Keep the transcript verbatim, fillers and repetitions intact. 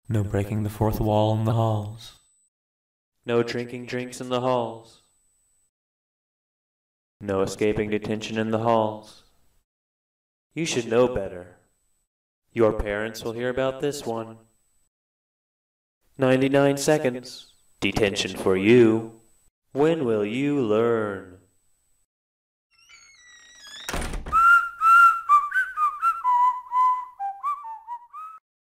No breaking the fourth wall in the halls. No drinking drinks in the halls. No escaping detention in the halls. You should know better. Your parents will hear about this one. ninety-nine seconds. Detention for you. When will you learn?